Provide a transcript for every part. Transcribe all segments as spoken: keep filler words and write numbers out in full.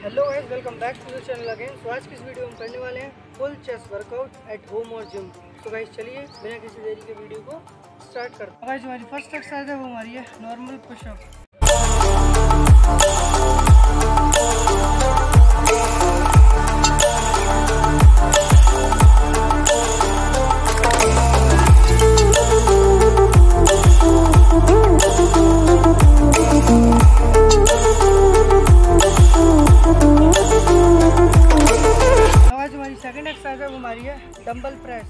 Hello guys, welcome back to the channel again. So आज की इस वीडियो में करने वाले हैं full chest workout at home और जिम। तो गाइस चलिए बिना किसी देरी के वीडियो को स्टार्ट करते हैं। गाइस हमारी फर्स्ट एक्सरसाइज है वो हमारी है नॉर्मल पुशअप। सेकंड एक्सरसाइज है वो हमारी है डंबल प्रेस।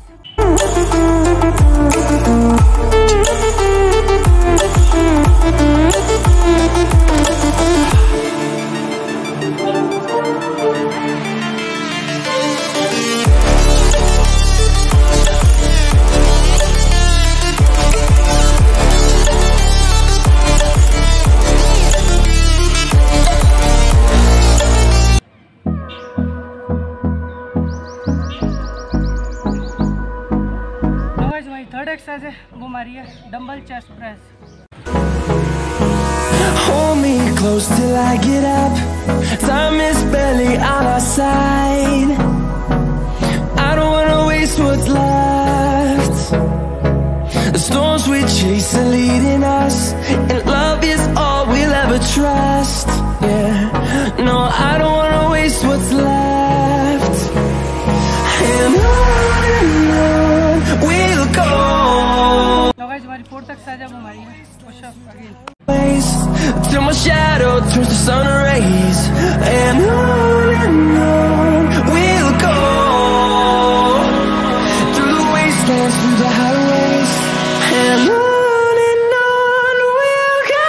थर्ड एक्सरसाइज है वो हमारी है dumbbell chest press. Hold me close till I get up. Time is barely on our side. I don't wanna waste what's left. The storms we chase are leading us, and love is all we'll ever trust. Yeah, no, I don't wanna waste what's left. And on and on we'll go. हमारी fourth exercise है वो हमारी है pushup again. Till my shadow turns to sun rays, and on and on we'll go, through the wastelands, through the highways, and on and on we'll go.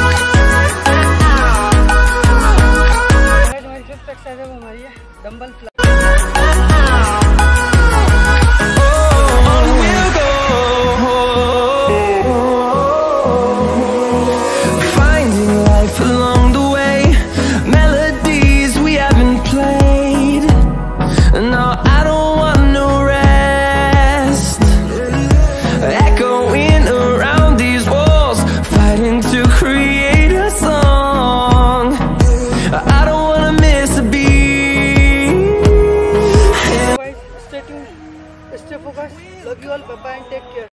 Exercise है वो हमारी है dumbbell fly.